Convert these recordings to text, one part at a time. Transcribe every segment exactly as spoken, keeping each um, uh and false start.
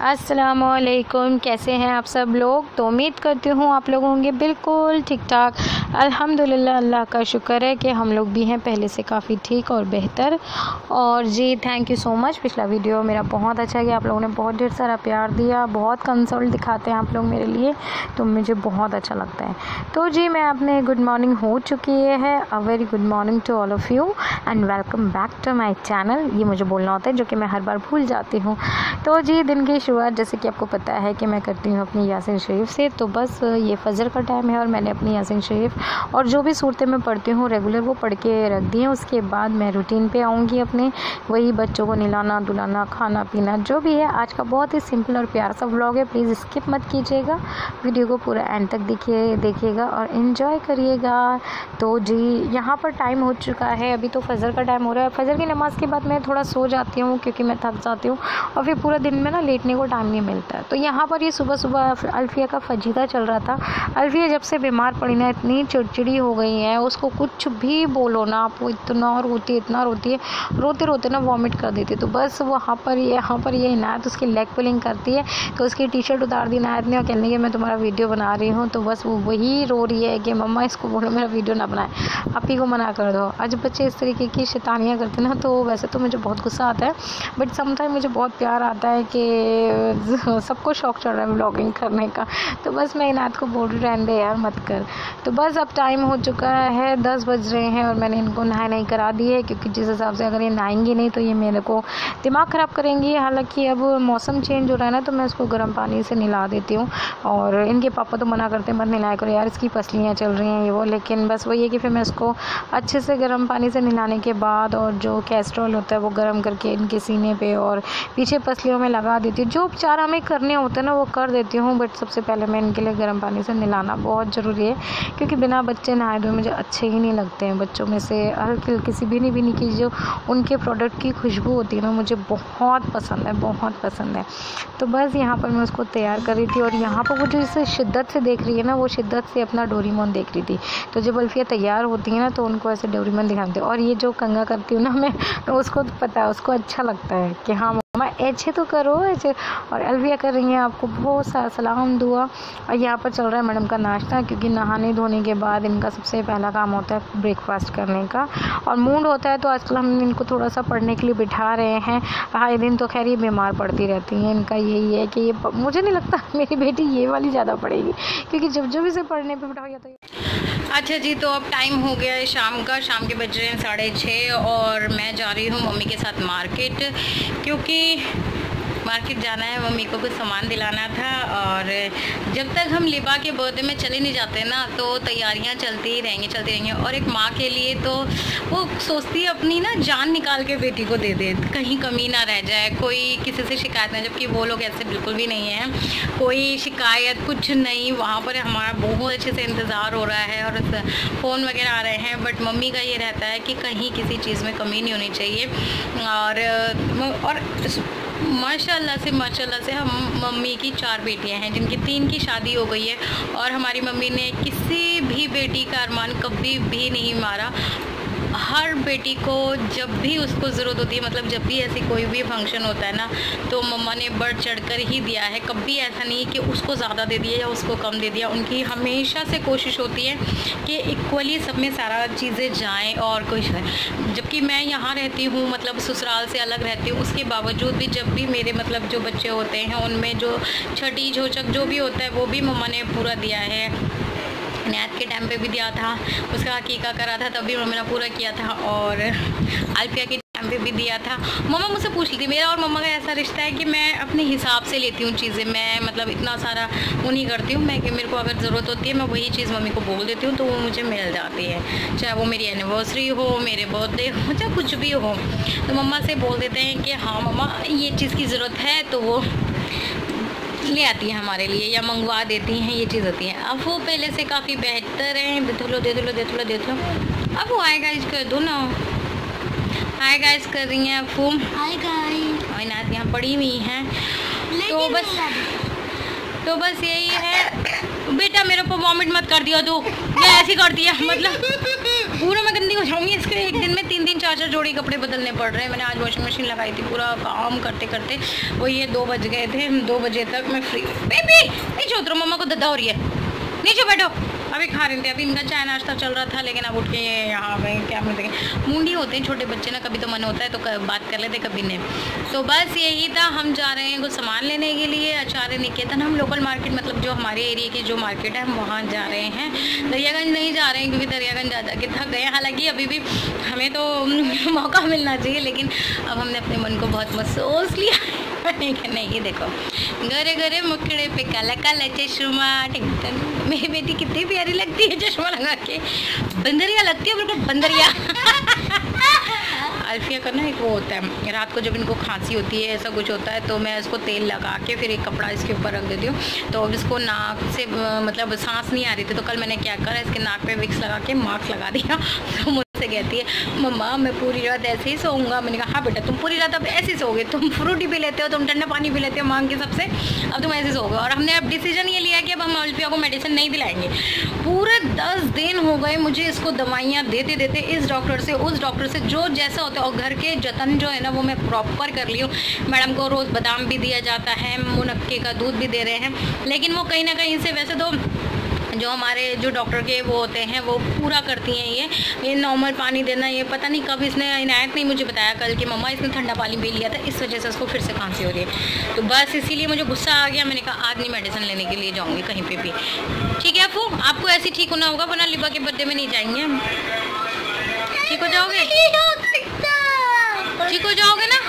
अस्सलामुअलैकुम, कैसे हैं आप सब लोग। तो उम्मीद करती हूँ आप लोग होंगे बिल्कुल ठीक ठाक। अल्हम्दुलिल्लाह, अल्लाह का शुक्र है कि हम लोग भी हैं पहले से काफ़ी ठीक और बेहतर। और जी थैंक यू सो मच। पिछला वीडियो मेरा बहुत अच्छा गया, आप लोगों ने बहुत ढेर सारा प्यार दिया, बहुत कंसल्ट दिखाते हैं आप लोग मेरे लिए, तो मुझे बहुत अच्छा लगता है। तो जी मैं अपने गुड मॉर्निंग हो चुकी है। A very good morning to all of you and welcome back to my channel. ये मुझे बोलना होता है जो कि मैं हर बार भूल जाती हूँ। तो जी दिन की शुरुआत जैसे कि आपको पता है कि मैं करती हूँ अपनी यासीन शरीफ से। तो बस ये फजर का टाइम है और मैंने अपनी यासीन शरीफ और जो भी सूरतें मैं पढ़ती हूँ रेगुलर वो पढ़ के रख दी हैं। उसके बाद मैं रूटीन पे आऊँगी अपने, वही बच्चों को नहलाना धुलाना खाना पीना जो भी है। आज का बहुत ही सिंपल और प्यारा सा व्लॉग है, प्लीज़ स्किप मत कीजिएगा, वीडियो को पूरा एंड तक देखिए देखिएगा और इन्जॉय करिएगा। तो जी यहाँ पर टाइम हो चुका है, अभी तो फजर का टाइम हो रहा है। फजर की नमाज़ के बाद मैं थोड़ा सो जाती हूँ क्योंकि मैं थक जाती हूँ और फिर पूरा दिन में ना लेटने को टाइम नहीं मिलता है। तो यहाँ पर ये सुबह सुबह अल्फिया का फजीदा चल रहा था। अल्फिया जब से बीमार पड़ी ना इतनी चिड़चिड़ी हो गई है, उसको कुछ भी बोलो ना आप, वो इतना रोती है इतना रोती है, रोते रोते ना वॉमिट कर देती है। तो बस वहाँ पर ये यहाँ पर ये इनायत उसकी लेग पुलिंग करती है, तो उसकी टी शर्ट उतार दी इनायत ने और कहने कि मैं तुम्हारा वीडियो बना रही हूँ। तो बस वो वही रो रही है कि मम्मा इसको बोलो मेरा वीडियो ना बनाए, आप ही को मना कर दो। आज बच्चे इस तरीके की शैतानियाँ करते ना, तो वैसे तो मुझे बहुत गुस्सा आता है बट समटाइम मुझे बहुत प्यार आता है कि सबको शौक चढ़ रहा है व्लॉगिंग करने का। तो बस मैं इनायत को बोल रही रहने दे यार मत कर। तो बस अब टाइम हो चुका है, दस बज रहे हैं और मैंने इनको नहाई नहीं करा दी है क्योंकि जिस हिसाब से अगर ये नहाएंगी नहीं तो ये मेरे को दिमाग ख़राब करेंगी। हालांकि अब मौसम चेंज हो रहा है ना, तो मैं इसको गर्म पानी से नहला देती हूँ। और इनके पापा तो मना करते हैं मत नहलाया करो यार, इसकी पसलियाँ चल रही हैं ये वो, लेकिन बस वही है कि फिर मैं इसको अच्छे से गर्म पानी से नहलाने के बाद और जो कैस्ट्रोल होता है वो गर्म करके इनके सीने पे और पीछे पसलियों में लगा देती हूँ। जो उपचार हमें करने होते हैं ना वो कर देती हूँ, बट सबसे पहले मैं इनके लिए गर्म पानी से नहलाना बहुत ज़रूरी है क्योंकि बिना बच्चे नहाए धोए मुझे अच्छे ही नहीं लगते हैं। बच्चों में से हल्की हल्की सी भीनी भीनी की जो उनके प्रोडक्ट की खुशबू होती है ना, मुझे बहुत पसंद है, बहुत पसंद है। तो बस यहाँ पर मैं उसको तैयार कर रही थी और यहाँ पर वो जो इसे शिद्दत से देख रही है ना, वो शिद्दत से अपना डोरेमोन देख रही थी। तो जब अल्फिया तैयार होती है ना तो उनको ऐसे डोरेमोन दिखाते हैं। और ये जो कंघा करती हूँ ना मैं, तो उसको तो पता है, उसको अच्छा लगता है कि हाँ मम्मा ऐसे तो करो ऐसे। और अल्फिया कर रही हैं आपको बहुत सारा सलाम दुआ। और यहाँ पर चल रहा है मैडम का नाश्ता क्योंकि नहाने धोने के बाद इनका सबसे पहला काम होता है ब्रेकफास्ट करने का। और मूड होता है तो आजकल हम इनको थोड़ा सा पढ़ने के लिए बिठा रहे हैं। हाई दिन तो खैर ये बीमार पड़ती रहती हैं, इनका यही है कि ये मुझे नहीं लगता मेरी बेटी ये वाली ज़्यादा पढ़ेगी क्योंकि जब जब इसे पढ़ने पर बिठाओ या तो। अच्छा जी, तो अब टाइम हो गया है शाम का, शाम के बज रहे हैं साढ़े छः और मैं जा रही हूँ मम्मी के साथ मार्केट क्योंकि मार्केट जाना है, मम्मी को कुछ सामान दिलाना था। और जब तक हम लिबा के बर्थडे में चले नहीं जाते ना तो तैयारियां चलती ही रहेंगी चलती रहेंगी। और एक माँ के लिए तो वो सोचती है अपनी ना जान निकाल के बेटी को दे दे, कहीं कमी ना रह जाए, कोई किसी से शिकायत नहीं, जबकि वो लोग ऐसे बिल्कुल भी नहीं है, कोई शिकायत कुछ नहीं। वहाँ पर हमारा बहुत अच्छे से इंतज़ार हो रहा है और फ़ोन वगैरह आ रहे हैं, बट मम्मी का ये रहता है कि कहीं किसी चीज़ में कमी नहीं होनी चाहिए। और और माशाल्लाह से माशाल्लाह से हम मम्मी की चार बेटियां हैं जिनकी तीन की शादी हो गई है और हमारी मम्मी ने किसी भी बेटी का अरमान कभी भी नहीं मारा। हर बेटी को जब भी उसको ज़रूरत होती है, मतलब जब भी ऐसी कोई भी फंक्शन होता है ना, तो मम्मा ने बढ़ चढ़ कर ही दिया है। कभी ऐसा नहीं कि उसको ज़्यादा दे दिया या उसको कम दे दिया। उनकी हमेशा से कोशिश होती है कि इक्वली सब में सारा चीज़ें जाएं और कुछ है। जबकि मैं यहाँ रहती हूँ, मतलब ससुराल से अलग रहती हूँ, उसके बावजूद भी जब भी मेरे मतलब जो बच्चे होते हैं उनमें जो छठी झोचक जो भी होता है वो भी मम्मा ने पूरा दिया है। इनायत के टाइम पे भी दिया था, उसका हकीका करा था तब भी मम्मी ने पूरा किया था और अल्फिया के टाइम पे भी दिया था। मम्मा मुझसे पूछ ली थी, मेरा और मम्मा का ऐसा रिश्ता है कि मैं अपने हिसाब से लेती हूँ चीज़ें, मैं मतलब इतना सारा वो नहीं करती हूँ मैं कि मेरे को अगर ज़रूरत होती है मैं वही चीज़ मम्मी को बोल देती हूँ तो वो मुझे मिल जाती है, चाहे वो मेरी एनिवर्सरी हो, मेरे बर्थडे हो, चाहे कुछ भी हो। तो मम्मा से बोल देते हैं कि हाँ मम्मा ये चीज़ की ज़रूरत है, तो वो ले आती हैं हमारे लिए या मंगवा देती हैं, ये चीज़ होती है। अब वो पहले से काफ़ी बेहतर हैं, दे दो दे दो दे दो दे दो। अब वो हाय गाइस कर दो ना, हाय गाइस कर रही हैं अब वो, हाय गाइस, और नात यहाँ पड़ी हुई हैं। तो बस तो बस यही है, बेटा मेरे को वॉमिट मत कर दिया तू, मैं ऐसी कर दिया मतलब पूरा मैं गंदी हो जाऊंगी। इसके एक दिन में तीन तीन चार चार जोड़ी कपड़े बदलने पड़ रहे हैं। मैंने आज वॉशिंग मशीन लगाई थी, पूरा काम करते करते वो ये दो बज गए थे। दो बजे तक मैं फ्री। बेबी नीचे उतरो, मम्मा को दद्दा हो रही है, नीचे बैठो। अभी खा रहे थे, अभी इनका चाय नाश्ता चल रहा था, लेकिन अब उठ के ये यहाँ पे क्या बोलते हैं, मुंडी होते हैं छोटे बच्चे ना, कभी तो मन होता है तो बात कर लेते, कभी नहीं। तो बस यही था, हम जा रहे हैं कुछ सामान लेने के लिए आचार्य निकेतन। हम लोकल मार्केट मतलब जो हमारे एरिया की जो मार्केट है हम वहाँ जा रहे हैं। दरियागंज नहीं जा रहे हैं क्योंकि दरियागंज जा जा के थक गए। हालाँकि अभी भी हमें तो मौका मिलना चाहिए, लेकिन अब हमने अपने मन को बहुत महसूस लिया नहीं। ये देखो गरे गरे मुखड़े पे काला काला चश्मा, मेरी बेटी कितनी प्यारी लगती है चश्मा लगा के, बंदरिया लगती है बिल्कुल बंदरिया। अल्फिया का ना एक वो होता है, रात को जब इनको खांसी होती है ऐसा कुछ होता है तो मैं इसको तेल लगा के फिर एक कपड़ा इसके ऊपर रख देती हूँ। तो अब इसको नाक से मतलब सांस नहीं आ रही थी, तो कल मैंने क्या करा, इसके नाक पे विक्स लगा के मास्क लगा दिया। तो मुझसे कहती है मम्मा मैं पूरी रात ऐसे ही सोऊंगा। मैंने कहा हाँ बेटा तुम पूरी रात अब ऐसे ही सोओगे, तुम फ्रूटी पी लेते हो, तुम ठंडा पानी पी लेते हो मांग के सबसे, अब तुम ऐसे सोओगे। और हमने अब डिसीजन ये लिया कि अब हम अल्फिया को मेडिसिन नहीं दिलाएंगे। पूरे दस दिन हो गए मुझे इसको दवाइयाँ देते देते, इस डॉक्टर से उस डॉक्टर से, जो जैसा होता है। और घर के जतन जो है ना वो मैं प्रॉपर कर ली हूँ। मैडम को रोज़ बादाम भी दिया जाता है, मुनक्के का दूध भी दे रहे हैं, लेकिन वो कहीं ना कहीं से वैसे तो जो हमारे जो डॉक्टर के वो होते हैं वो पूरा करती हैं। ये ये नॉर्मल पानी देना, ये पता नहीं कब इसने इनायत नहीं मुझे बताया कल कि मम्मा इसने ठंडा पानी पी लिया था, इस वजह से उसको फिर से खांसी हो रही है। तो बस इसीलिए मुझे गुस्सा आ गया। मैंने कहा आज नहीं मेडिसिन लेने के लिए जाऊँगी कहीं पे भी, ठीक है अफू? आपको ऐसे ठीक होना होगा, वरना लिबा के बर्थडे में नहीं जाएंगे। ठीक हो जाओगे? ठीक हो जाओगे ना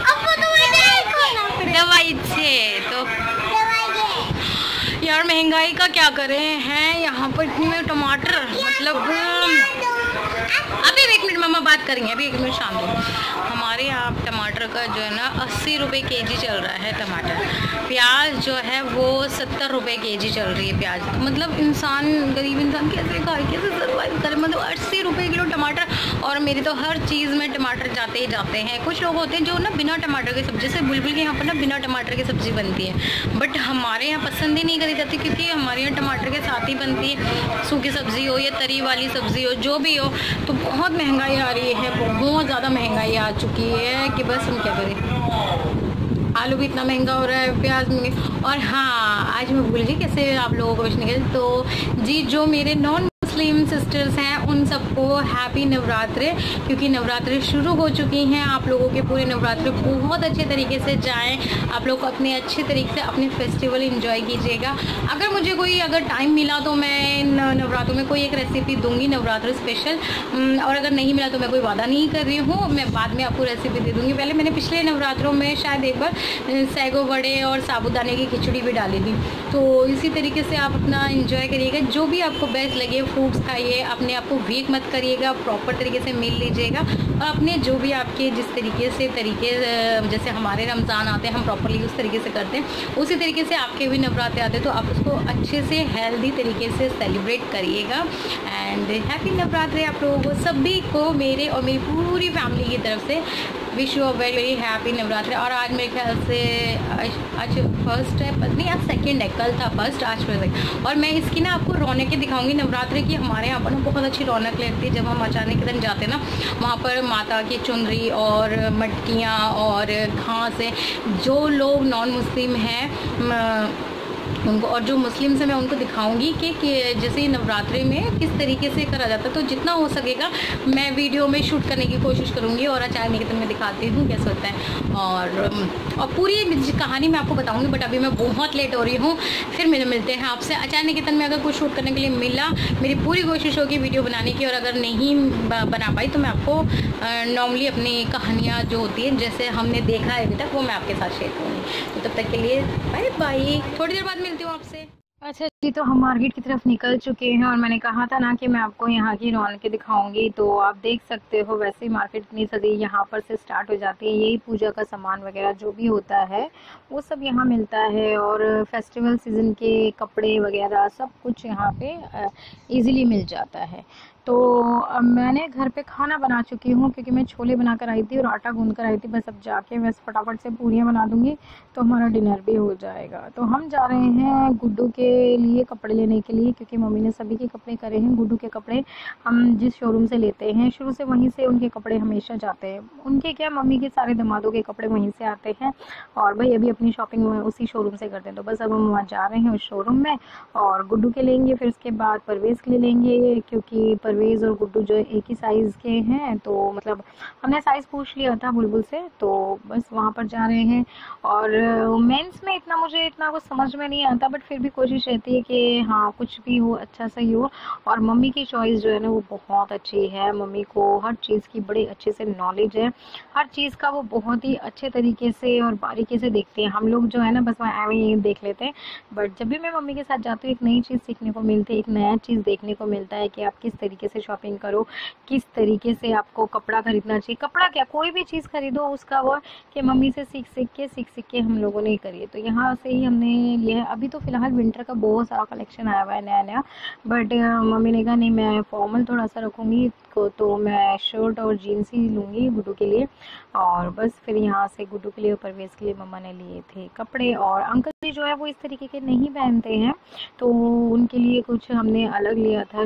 दवाई से? तो यार महंगाई का क्या करें हैं यहाँ पर, इतने टमाटर मतलब। अभी एक मिनट मम्मा बात करेंगे, अभी एक मिनट शाम को। हमारे यहाँ टमाटर का जो है ना अस्सी रुपये के जी चल रहा है टमाटर। प्याज जो है वो सत्तर रुपये के जी चल रही है प्याज। तो मतलब इंसान, गरीब इंसान कैसे खाए, कैसे सर्वाइव करे? मतलब अस्सी रुपये किलो टमाटर। और मेरी तो हर चीज़ में टमाटर जाते ही जाते हैं। कुछ लोग होते हैं जो ना बिना टमाटर की सब्जी, जैसे बुलबुल के यहाँ पर ना बिना टमाटर की सब्ज़ी बनती है, बट हमारे यहाँ पसंद ही नहीं करी जाती, क्योंकि हमारे यहाँ टमाटर के साथ ही बनती है। सूखी सब्ज़ी हो या तरी वाली सब्ज़ी हो, जो भी हो। तो बहुत महंगाई आ रही है, बहुत ज़्यादा महंगाई आ चुकी है कि बस हम क्या करें। आलू भी इतना महंगा हो रहा है, प्याज महंगे। और हाँ, आज मैं भूल गई कैसे आप लोगों को पूछने के, तो जी जो मेरे नॉन मुस्लिम सिस्टर्स हैं उन सबको हैप्पी नवरात्रे, क्योंकि नवरात्रे शुरू हो चुकी हैं। आप लोगों के पूरे नवरात्रे बहुत अच्छे तरीके से जाएं, आप लोग अपने अच्छे तरीके से अपने फेस्टिवल एंजॉय कीजिएगा। अगर मुझे कोई अगर टाइम मिला तो मैं नवरात्रों में कोई एक रेसिपी दूंगी नवरात्र स्पेशल, और अगर नहीं मिला तो मैं कोई वादा नहीं कर रही हूँ, मैं बाद में आपको रेसिपी दे दूँगी। पहले मैंने पिछले नवरात्रों में शायद एक बार सैगो वड़े और साबुदाने की खिचड़ी भी डाली थी। तो इसी तरीके से आप अपना इंजॉय करिएगा, जो भी आपको बेस्ट लगे। फ्रूट्स खाइए, अपने आप को वीक मत करिएगा, प्रॉपर तरीके से मील लीजिएगा। और अपने जो भी आपके जिस तरीके से तरीके, जैसे हमारे रमज़ान आते हैं हम प्रॉपरली उस तरीके से करते हैं, उसी तरीके से आपके भी नवरात्रे आते हैं, तो आप उसको अच्छे से हेल्दी तरीके से सेलिब्रेट करिएगा। एंड हैप्पी नवरात्रे आप लोगों को सभी को मेरे और मेरी पूरी फैमिली की तरफ से wish you a very very happy Navratri. और आज मेरे ख्याल से आज फर्स्ट है, नहीं आज सेकंड है, कल था फर्स्ट, आज फर्स्ट। और मैं इसकी ना आपको रौनकें दिखाऊंगी नवरात्रि की। हमारे यहाँ पर ना बहुत अच्छी रौनक लगती है जब हम अचानक के दिन जाते हैं ना, वहाँ पर माता की चुनरी और मटकियाँ और घास है। जो लोग नॉन मुस्लिम हैं उनको, और जो मुस्लिम से मैं उनको दिखाऊंगी कि, कि जैसे नवरात्रि में किस तरीके से करा जाता है। तो जितना हो सकेगा मैं वीडियो में शूट करने की कोशिश करूंगी और आचार्य निकेतन में दिखाती हूँ कैसे होता है। और और पूरी कहानी मैं आपको बताऊंगी, बट अभी मैं बहुत लेट हो रही हूँ। फिर मेरे मिलते हैं आपसे आचार्य निकेतन में। अगर कुछ शूट करने के लिए मिला, मेरी पूरी कोशिश होगी वीडियो बनाने की, और अगर नहीं बना पाई तो मैं आपको नॉर्मली अपनी कहानियाँ जो होती हैं जैसे हमने देखा है अभी तक, वो मैं आपके साथ शेयर करूँगी। तो तब तक के लिए बाय बाय, थोड़ी देर बाद मिलती हूँ आपसे। अच्छा जी, तो हम मार्केट की तरफ निकल चुके हैं और मैंने कहा था ना कि मैं आपको यहाँ की रौनकें दिखाऊंगी। तो आप देख सकते हो वैसे ही मार्केट इतनी सदी यहाँ पर से स्टार्ट हो जाती है। यही पूजा का सामान वगैरह जो भी होता है वो सब यहाँ मिलता है, और फेस्टिवल सीज़न के कपड़े वगैरह सब कुछ यहाँ पे इजीली मिल जाता है। तो अब मैंने घर पे खाना बना चुकी हूँ क्योंकि मैं छोले बना कर आई थी और आटा गूंद कर आई थी। बस अब जाके बस फटाफट से पूरियाँ बना दूँगी तो हमारा डिनर भी हो जाएगा। तो हम जा रहे हैं गुड्डू के लिए कपड़े लेने के लिए, क्योंकि मम्मी ने सभी के कपड़े करे हैं। गुड्डू के कपड़े हम जिस शोरूम से लेते हैं शुरू से वहीं से उनके कपड़े हमेशा जाते हैं। उनके क्या, मम्मी के सारे दामादों के कपड़े वहीं से आते हैं और भाई अभी अपनी शॉपिंग उसी शोरूम से करते हैं। तो बस अब हम वहाँ जा रहे हैं उस शोरूम में और गुड्डू के लेंगे, फिर उसके बाद परवेज़ के लिए लेंगे, क्योंकि परवेज़ और गुड्डू जो एक ही साइज़ के हैं। तो मतलब हमने साइज़ पूछ लिया था बुलबुल से, तो बस वहाँ पर जा रहे हैं। और मेंस में इतना मुझे इतना कुछ समझ में नहीं आता, बट फिर भी कोशिश रहती है कि हाँ कुछ भी हो अच्छा सही हो। और मम्मी की चॉइस जो है ना वो बहुत अच्छी है। मम्मी को हर चीज़ की बड़ी अच्छे से नॉलेज है, हर चीज़ का वो बहुत ही अच्छे तरीके से और बारीकी से देखते हैं। हम लोग जो है ना बस वहाँ एवं ही देख लेते हैं, बट जब भी मैं मम्मी के साथ जाती हूँ एक नई चीज़ सीखने को मिलती है, एक नया चीज़ देखने को मिलता है कि आप किस तरीके से शॉपिंग करो, किस तरीके से आपको कपड़ा खरीदना चाहिए। कपड़ा क्या, कोई भी चीज़ खरीदो उसका वो कि मम्मी से सीख सीख के सीख सीख के हम लोगों ने करी है। तो यहाँ से ही हमने लिया है। अभी तो फिलहाल विंटर का बहुत सारा कलेक्शन आया हुआ है नया नया, बट मम्मी ने कहा नहीं मैं फॉर्मल थोड़ा सा रखूँगी को, तो मैं शर्ट और जीन्स ही लूँगी गुड्डू के लिए। और बस फिर यहाँ से गुड्डू के लिए और परवेज़ के लिए मम्मा ने लिए थे कपड़े। और अंकल जी जो है वो इस तरीके के नहीं पहनते हैं, तो उनके लिए कुछ हमने अलग लिया था,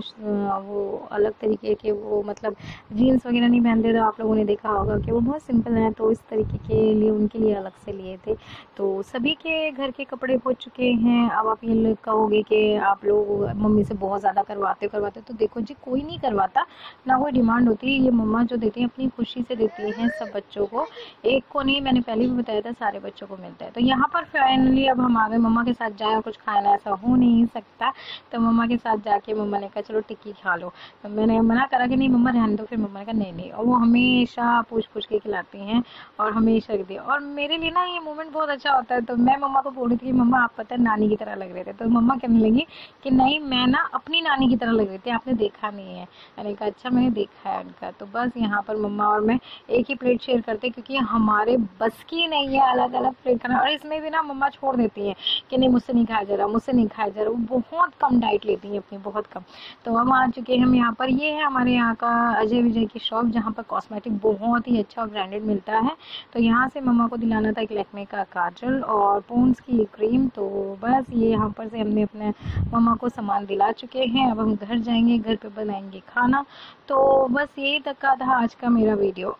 वो अलग तरीके के, वो मतलब जीन्स वगैरह नहीं पहनते। तो आप लोगों ने देखा होगा कि वो बहुत सिंपल हैं, तो इस तरीके के लिए उनके लिए अलग से लिए थे। तो सभी के घर के कपड़े पहुँच चुके हैं। अब आप ये कहोगे कि आप लोग मम्मी से बहुत ज़्यादा करवाते करवाते तो देखो जी कोई नहीं करवाता, ना कोई डिमांड होती है। ये मम्मा जो देती हैं अपनी खुशी से देती हैं सब बच्चों को, एक को नहीं, मैंने पहले भी बताया था सारे बच्चों को मिलता है। तो यहाँ पर फाइनली अब हम आ गए। मम्मा के साथ जाए और कुछ खाना ऐसा हो नहीं सकता, तो मम्मा के साथ जाके मम्मा ने कहा चलो टिक्की खा लो। तो मैंने मना करा कि नहीं मम्मा रहने दो, फिर मम्मा ने कहा नहीं नहीं, और वो हमेशा पूछ पूछ के खिलाती हैं और हमेशा रख दिया। और मेरे लिए ना ये मोमेंट बहुत अच्छा होता है। तो मैं मम्मा को बोल रही थी कि मम्मा आप पता है नानी की तरह लग रहे थे, तो मम्मा कहने लगी कि नहीं मैं ना अपनी नानी की तरह लग रही थी, आपने देखा नहीं है। मैंने कहा अच्छा मैंने देखा है उनका। तो बस यहाँ पर मम्मा और मैं एक ही प्लेट शेयर करते, क्योंकि हमारे बस की नहीं है अलग अलग प्लेट करना। और इसमें भी ना मम्मा छोड़ देती हैं कि नहीं मुझसे नहीं खाया जा रहा, मुझसे नहीं खाया जा रहा। वो बहुत कम डाइट लेती हैं अपनी, बहुत कम। तो हम आ चुके हैं हम यहाँ पर। ये है हमारे यहाँ का अजय विजय की शॉप, जहाँ पर कॉस्मेटिक बहुत ही अच्छा और ब्रांडेड मिलता है। तो यहाँ से मम्मा को दिलाना था एक लैक्मे का काजल और पॉन्ड्स की क्रीम। तो बस ये यहाँ पर से हमने अपने मम्मा को सामान दिला चुके हैं। अब हम घर जाएंगे, घर पे बनाएंगे खाना। तो बस यही तक का था आज का मेरा वीडियो।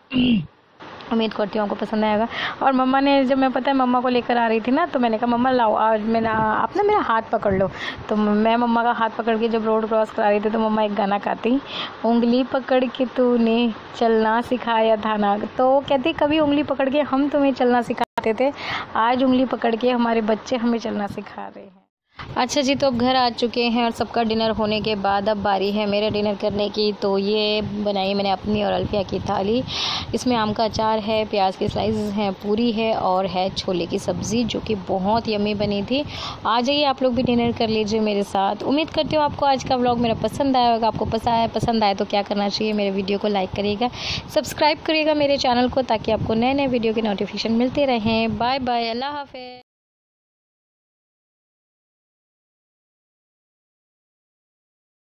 उम्मीद करती हूँ आपको पसंद आएगा। और मम्मा ने जब मैं पता है मम्मा को लेकर आ रही थी ना, तो मैंने कहा मम्मा लाओ आज मेरा आप ना मेरा हाथ पकड़ लो। तो मैं मम्मा का हाथ पकड़ के जब रोड क्रॉस करा रही थी तो मम्मा एक गाना गाती, उंगली पकड़ के तूने चलना सिखाया था ना। तो कहती कभी उंगली पकड़ के हम तुम्हें चलना सिखाते थे, आज उंगली पकड़ के हमारे बच्चे हमें चलना सिखा रहे हैं। अच्छा जी, तो अब घर आ चुके हैं और सबका डिनर होने के बाद अब बारी है मेरे डिनर करने की। तो ये बनाई मैंने अपनी और अल्फिया की थाली। इसमें आम का अचार है, प्याज के स्लाइसेस हैं, पूरी है और है छोले की सब्ज़ी जो कि बहुत यम्मी बनी थी। आ जाइए आप लोग भी डिनर कर लीजिए मेरे साथ। उम्मीद करती हूँ आपको आज का व्लॉग मेरा पसंद आया होगा। आपको पसंद आए पसंद आए तो क्या करना चाहिए, मेरे वीडियो को लाइक करिएगा, सब्सक्राइब करिएगा मेरे चैनल को, ताकि आपको नए नए वीडियो के नोटिफिकेशन मिलते रहें। बाय बाय, अल्लाह हाफ़िज़।